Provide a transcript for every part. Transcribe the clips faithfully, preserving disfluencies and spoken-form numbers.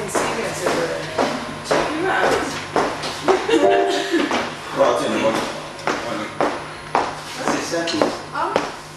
fucking serious over there. Check him out. Well, I'll tell you what. That's it, settled. Oh.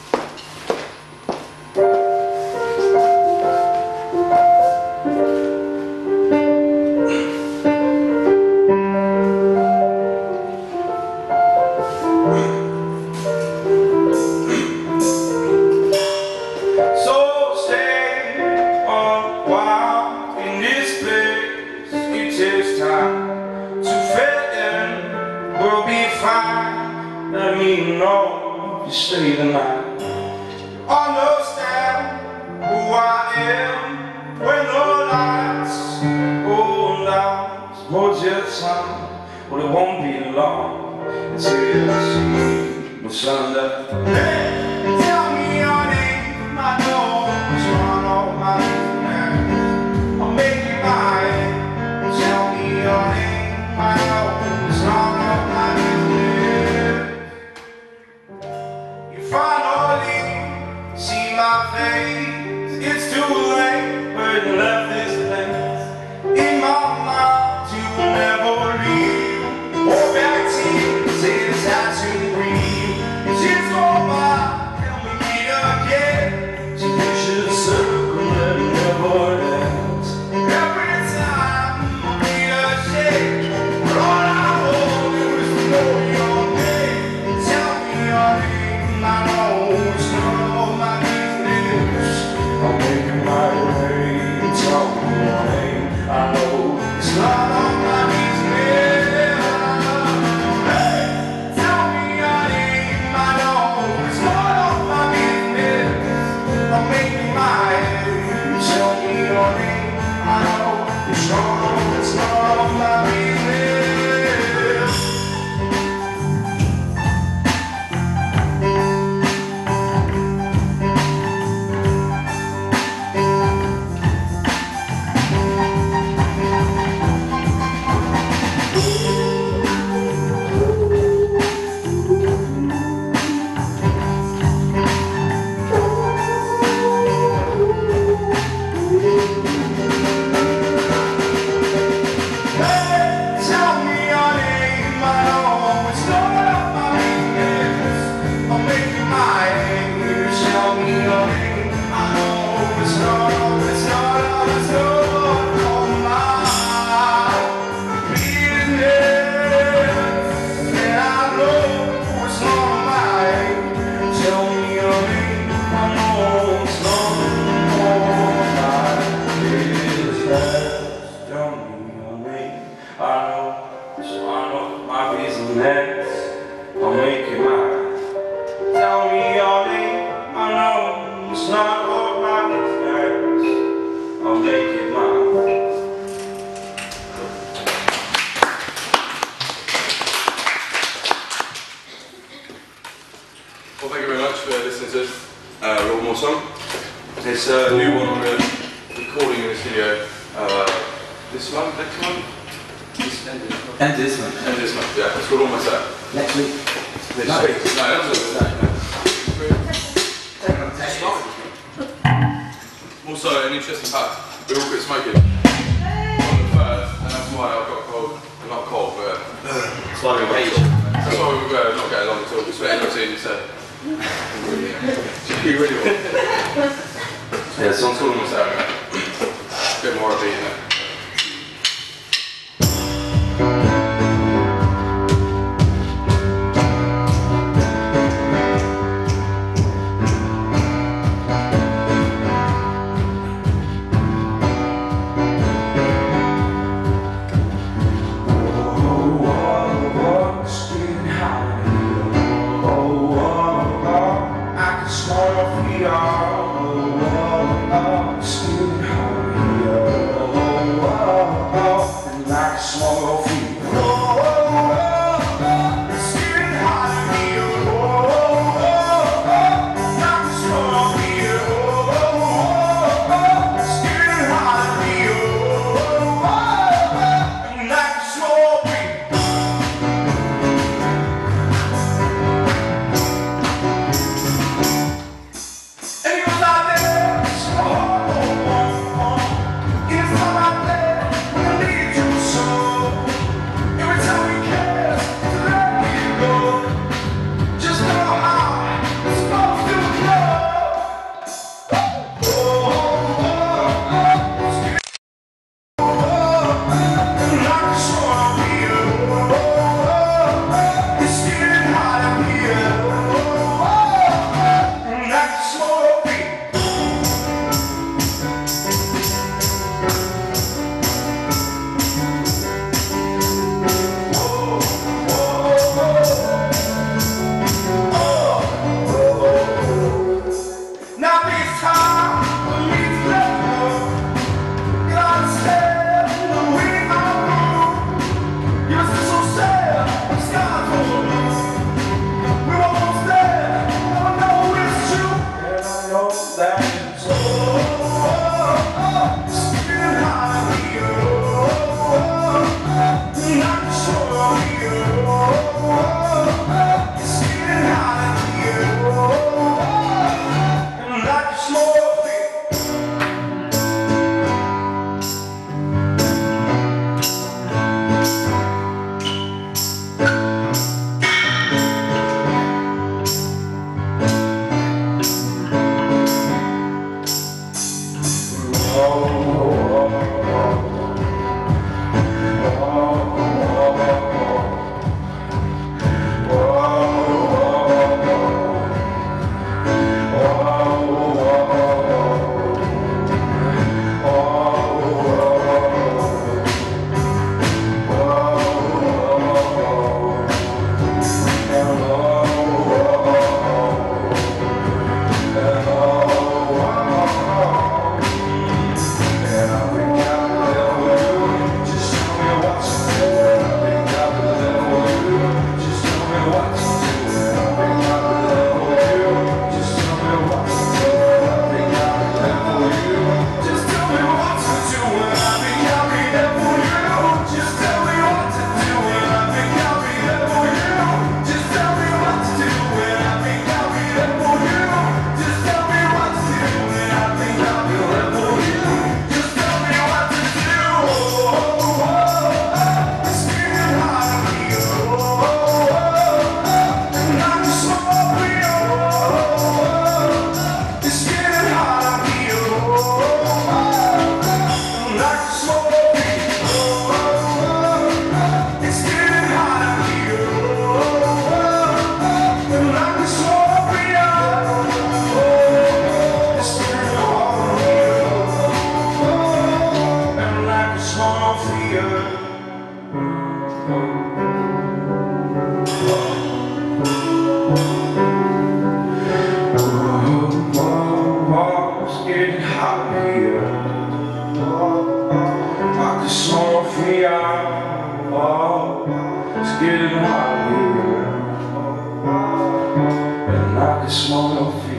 Stay the night. Understand who I am when the lights go down. Hold your tongue, but it won't be long until you see the sunlight. Hey, tell me your name. I know what's wrong on my mind. I'll make you mine. Tell me your name. I know what's wrong on my mind. Finally, see my face. It's too late, but you left this place in my mind. You will never leave. Or back to you, say it's hard to breathe. She's gone by, help me meet again. So you should circle and never ends. Every time I meet a shake, but all I want is to know your name. Tell me your name. I know it's none of my business. I'm making my way, tell me your name. I know it's none of my business. Hey, tell me your name. I know it's none of my business. I'm making my way, tell me your name. I know it's none, it's none of my business. I'll make it mine. Tell me your name. I know it's not all my business. I'll make it mine. Well, thank you very much for listening to uh, one more song. It's a new one we're recording in the studio uh, this month, next month. And this one. And this month, yeah. It's called Almost There. Next week. Next No. week. No, that's not Also, an interesting fact, we all quit smoking on the first, and that's why I've got cold. Well, not cold, but That's why we wait. that's why we were not getting along at all. Just what anyone seen you said. You really want. Yeah, the song's called Almost There. A bit more upbeat in it. We are, oh, oh, oh, still higher. Getting hot here, and I can smell your feet.